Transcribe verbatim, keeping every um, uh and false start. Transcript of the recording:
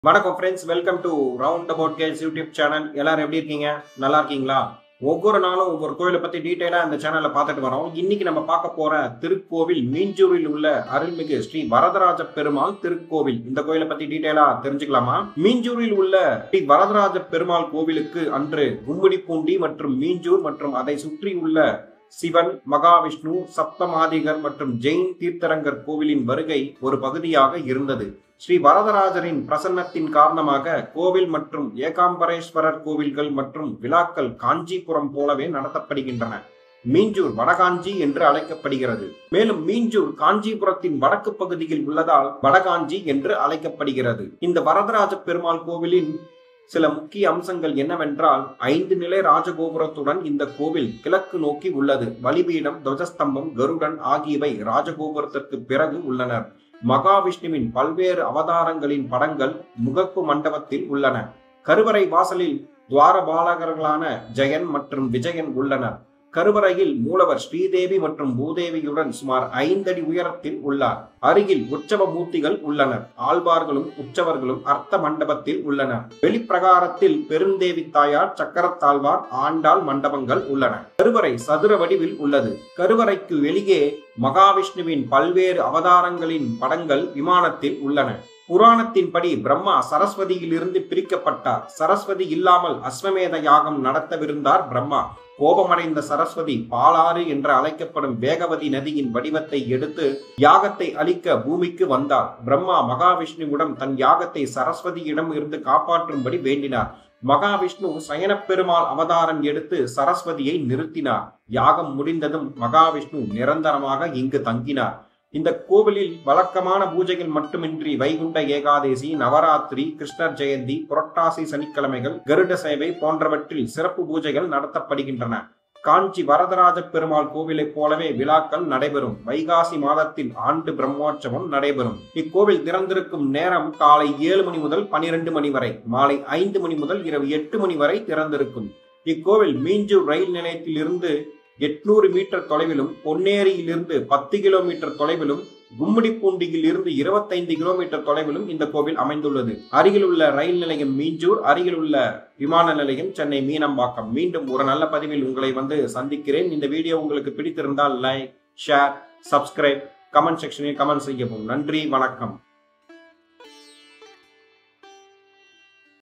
வணக்கம் friends, welcome to round about gals YouTube channel. எல்லாரும் எப்படி இருக்கீங்க? நல்லா இருக்கீங்களா? ஒவ்வொரு நாளும் ஒவ்வொரு கோயிலை பத்தி டீட்டெயிலா இந்த சேனல்ல பார்த்துட்டு வரோம். இன்னைக்கு நம்ம பார்க்க போற திருக்கோவில் மீஞ்சூரில் உள்ள அருள்மிகு ஸ்ரீ வரதராஜ பெருமாள் திருக்கோவில். இந்த கோயிலை பத்தி டீட்டெயிலா தெரிஞ்சுக்கலாமா? மீஞ்சூரில் உள்ள ஸ்ரீ வரதராஜ பெருமாள் கோவிலுக்கு அன்று கும்மிடிப்பூண்டி மற்றும் மீஞ்சூர் மற்றும் அதை சுற்றி உள்ள சிவன், மகாவிஷ்ணு, சப்தமாதிகர் மற்றும் ஜெயின் தீர்த்தரங்கர் கோவிலின் வருகை ஒரு பகுதியாக இருந்தது. ஸ்ரீ வரதராஜரின் பிரசன்னத்தின் காரணமாக கோவில் மற்றும் ஏகாம்பரேஸ்வரர் கோவில்கள் மற்றும் விழாக்கள் காஞ்சிபுரம் போலவே நடத்தப்படுகின்றன. மீஞ்சூர் வடகாஞ்சி என்று அழைக்கப்படுகிறது. மேலும் மீஞ்சூர் காஞ்சிபுரத்தின் வடக்கு பகுதியில் உள்ளதால் வடகாஞ்சி என்று அழைக்கப்படுகிறது. இந்த வரதராஜ பெருமாள் கோவிலின் சில முக்கிய அம்சங்கள் என்னவென்றால், ஐந்து நிலை ராஜகோபுரத்துடன் இந்த கோவில் கிழக்கு நோக்கி உள்ளது. பலிபீடம், துவஜஸ்தம்பம், கருடன் ஆகியவை ராஜகோபுரத்திற்கு பிறகு உள்ளனர். மகாவிஷ்ணுவின் பல்வேறு அவதாரங்களின் படங்கள் முகப்பு மண்டபத்தில் உள்ளன. கருவறை வாசலில் துவாரபாலகர்களான ஜெயன் மற்றும் விஜயன் உள்ளனர். கருவறையில் மூலவர் ஸ்ரீதேவி மற்றும் பூதேவியுடன் சுமார் ஐந்தடி உயரத்தில் உள்ளார். அருகில் உற்சவ மூர்த்திகள் உள்ளனர். ஆழ்வார்களும் உற்சவர்களும் அர்த்த மண்டபத்தில் உள்ளனர். வெளிப்பிரகாரத்தில் பெருந்தேவி தாயார், சக்கரத்தாழ்வார், ஆண்டாள் மண்டபங்கள் உள்ளன. கருவறை சதுர வடிவில் உள்ளது. கருவறைக்கு வெளியே மகாவிஷ்ணுவின் பல்வேறு அவதாரங்களின் படங்கள் விமானத்தில் உள்ளன. புராணத்தின்படி பிரம்மா சரஸ்வதியிலிருந்து பிரிக்கப்பட்டார். சரஸ்வதி இல்லாமல் அஸ்வமேத யாகம் நடத்தவிருந்தார் பிரம்மா. கோபமடைந்த சரஸ்வதி பாலாறு என்று அழைக்கப்படும் வேகவதி நதியின் வடிவத்தை எடுத்து யாகத்தை அழிக்க பூமிக்கு வந்தார். பிரம்மா மகாவிஷ்ணுவிடம் தன் யாகத்தை சரஸ்வதியிடம் இருந்து காப்பாற்றும்படி வேண்டினார். மகாவிஷ்ணு சயன பெருமாள் அவதாரம் எடுத்து சரஸ்வதியை நிறுத்தினார். யாகம் முடிந்ததும் மகாவிஷ்ணு நிரந்தரமாக இங்கு தங்கினார். இந்த கோவிலில் வழக்கமான பூஜைகள் மட்டுமின்றி வைகுண்ட ஏகாதேசி, நவராத்திரி, கிருஷ்ணர் ஜெயந்தி, புரட்டாசி சனிக்கிழமைகள், கருட சேவை போன்றவற்றில் சிறப்பு பூஜைகள் நடத்தப்படுகின்றன. காஞ்சி வரதராஜ பெருமாள் கோவிலை போலவே விழாக்கள் நடைபெறும். வைகாசி மாதத்தில் ஆண்டு பிரம்மோற்சவம் நடைபெறும். இக்கோவில் திறந்திருக்கும் நேரம் காலை ஏழு மணி முதல் பனிரெண்டு மணி வரை, மாலை ஐந்து மணி முதல் இரவு எட்டு மணி வரை திறந்திருக்கும். இக்கோவில் மீஞ்சூர் ரயில் நிலையத்தில் இருந்து எட்நூறு மீட்டர் தொலைவிலும், பொன்னேரியிலிருந்து பத்து கிலோமீட்டர் தொலைவிலும், கும்மிடிப்பூண்டியில் இருந்து இருபத்தைந்து கிலோமீட்டர் தொலைவிலும் இந்த கோவில் அமைந்துள்ளது. அருகில் உள்ள ரயில் நிலையம் மீஞ்சூர், அருகில் உள்ள விமான நிலையம் சென்னை மீனம்பாக்கம். மீண்டும் ஒரு நல்ல பதிவில் உங்களை வந்து சந்திக்கிறேன். இந்த வீடியோ உங்களுக்கு பிடித்திருந்தால் லைக், ஷேர், சப்ஸ்கிரைப், கமெண்ட் செக்ஷனில் கமெண்ட் செய்யவும். நன்றி, வணக்கம்.